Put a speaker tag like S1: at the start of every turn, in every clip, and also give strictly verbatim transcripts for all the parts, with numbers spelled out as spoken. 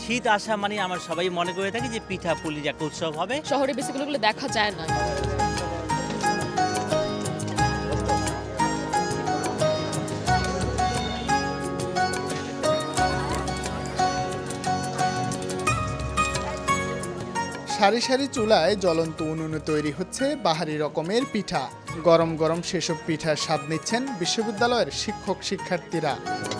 S1: শীত আসা মানে আমরা সবাই মনে করে থাকি যে পিঠা পুলির একটা উৎসব হবে।
S2: শহরে বেসিক্যালি ওগুলো দেখা যায় না।
S3: সারি সারি চুলায় জ্বলন্ত উনুনে তৈরি হচ্ছে বাহারি রকমের পিঠা। গরম গরম সেসব পিঠার স্বাদ নিচ্ছেন বিশ্ববিদ্যালয়ের শিক্ষক শিক্ষার্থীরা।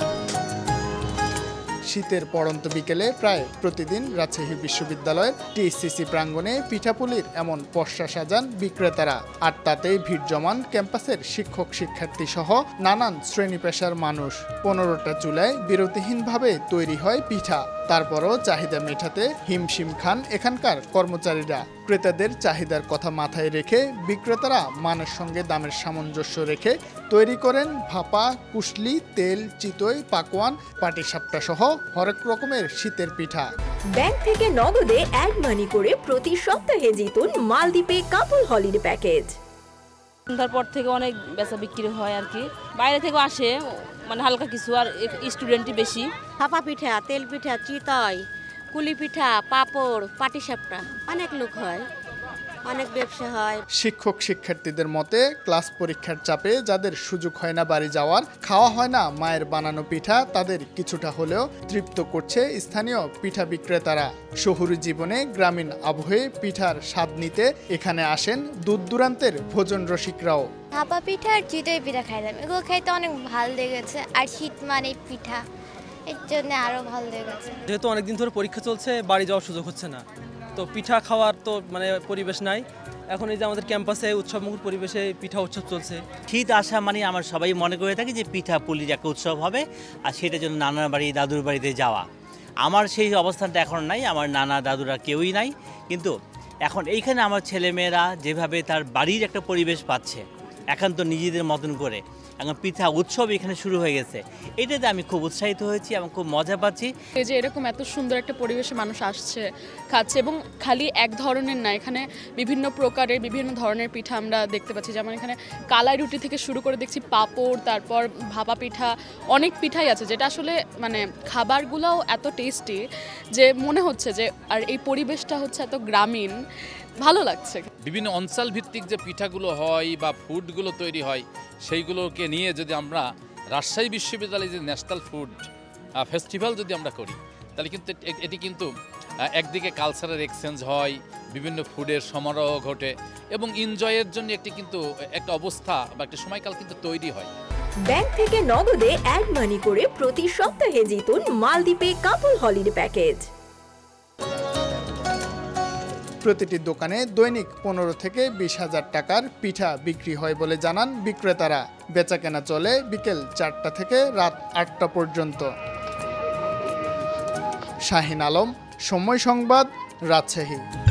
S3: শীতের পড়ন্ত বিকেলে প্রায় প্রতিদিন রাজশাহী বিশ্ববিদ্যালয়ের টিএসসিসি প্রাঙ্গণে পিঠাপুলির এমন পসরা সাজান বিক্রেতারা। আর তাতেই ভিড় জমান ক্যাম্পাসের শিক্ষক শিক্ষার্থী সহ নানান শ্রেণী পেশার মানুষ। পনেরোটা চুলায় বিরতিহীনভাবে তৈরি হয় পিঠা। তারপরও চাহিদা মেটাতে হিমশিম খান এখানকার কর্মচারীরা। ক্রেতাদের চাহিদার কথা মাথায় রেখে বিক্রেতারা মানের সঙ্গে দামের সামঞ্জস্য রেখে তৈরি করেন ভাপা, কুশলি, তেল, চিতই, পাকোয়ান, পাটিসাপটা সহ হরেক রকমের শীতের পিঠা।
S4: ব্যাংক থেকে নগদে অ্যাড মানি করে প্রতি সপ্তাহে জিতুন মালদ্বীপে কাপল হলিডে প্যাকেজ।
S5: তারপর থেকে অনেক বেচা বিক্রি হয় আর কি, বাইরে থেকে আসে মানে হালকা কিছু, আর স্টুডেন্টই বেশি।
S6: ভাপা পিঠা, তেল পিঠা, চিতই, কুলি পিঠা, পাপড়, পাটিসাপটা, অনেক লোক হয়, অনেক ব্যবসা হয়।
S3: শিক্ষক শিক্ষার্থীদের মতে ক্লাস পরীক্ষার চাপে যাদের সুযোগ হয় না বাড়ি যাওয়ার, খাওয়া হয় না মায়ের বানানো পিঠা, তাদের কিছুটা হলেও তৃপ্ত করছে স্থানীয় পিঠা বিক্রেতারা। শহুরে জীবনে গ্রামীণ আবহে পিঠার স্বাদ নিতে এখানে আসেন দূর দূরান্তের ভোজন রসিকরাও।
S7: ভাপা পিঠা আর চিতই পিঠা খাইলাম, এগুলো খাইতে অনেক ভালো লেগেছে। আর শীত মানে পিঠা, এর জন্য আরো ভালো লেগেছে।
S8: যেহেতু অনেকদিন ধরে পরীক্ষা চলছে, বাড়ি যাওয়ার সুযোগ হচ্ছে না, তো পিঠা খাওয়ার তো মানে পরিবেশ নাই। এখন এই যে আমাদের ক্যাম্পাসে উৎসবমুখর পরিবেশে পিঠা উৎসব চলছে।
S1: শীত আসা মানে আমরা সবাই মনে করে থাকি যে পিঠা পুলির একটা উৎসব হবে, আর সেটার জন্য নানার বাড়ি, দাদুর বাড়িতে যাওয়া। আমার সেই অবস্থানটা এখন নাই, আমার নানা দাদুরা কেউই নাই। কিন্তু এখন এইখানে আমার ছেলেমেয়েরা যেভাবে তার বাড়ির একটা পরিবেশ পাচ্ছে একান্ত নিজেদের মতন করে, এখন পিঠা উৎসব এখানে শুরু হয়ে গেছে, এটাতে আমি খুব উৎসাহিত হয়েছি এবং খুব মজা পাচ্ছি।
S2: এই যে এরকম এত সুন্দর একটা পরিবেশে মানুষ আসছে, খাচ্ছে, এবং খালি এক ধরনের না, এখানে বিভিন্ন প্রকারের বিভিন্ন ধরনের পিঠা আমরা দেখতে পাচ্ছি। যেমন এখানে কালাই রুটি থেকে শুরু করে দেখছি পাঁপড়, তারপর ভাপা পিঠা, অনেক পিঠাই আছে, যেটা আসলে মানে খাবারগুলোও এত টেস্টি যে মনে হচ্ছে যে, আর এই পরিবেশটা হচ্ছে এত গ্রামীণ, ভালো লাগছে।
S9: বিভিন্ন অঞ্চল ভিত্তিক যে পিঠাগুলো হয় বা ফুডগুলো তৈরি হয়, সেইগুলোকে নিয়ে যদি আমরা রাজশাহী বিশ্ববিদ্যালয়ে যে ন্যাশনাল ফুড ফেস্টিভ্যাল যদি আমরা করি, তাহলে কিন্তু এটি কিন্তু একদিকে কালচারাল এক্সচেঞ্জ হয়, বিভিন্ন ফুডের সমারোহ ঘটে এবং এনজয়ের জন্য একটি কিন্তু একটা অবস্থা বা একটা সময়কাল কিন্তু তৈরি হয়।
S4: ব্যাংক থেকে নগদে অ্যাড মানি করে প্রতি সপ্তাহে জিতুন মালদ্বীপে কাপল হলিডে প্যাকেজ।
S3: প্রতিটি দোকানে দৈনিক পনেরো থেকে বিশ হাজার টাকার পিঠা বিক্রি হয় বলে জানান বিক্রেতারা। বেচাকেনা চলে বিকেল চারটা থেকে রাত আটটা পর্যন্ত। শাহিন আলম, সময় সংবাদ, রাজশাহী।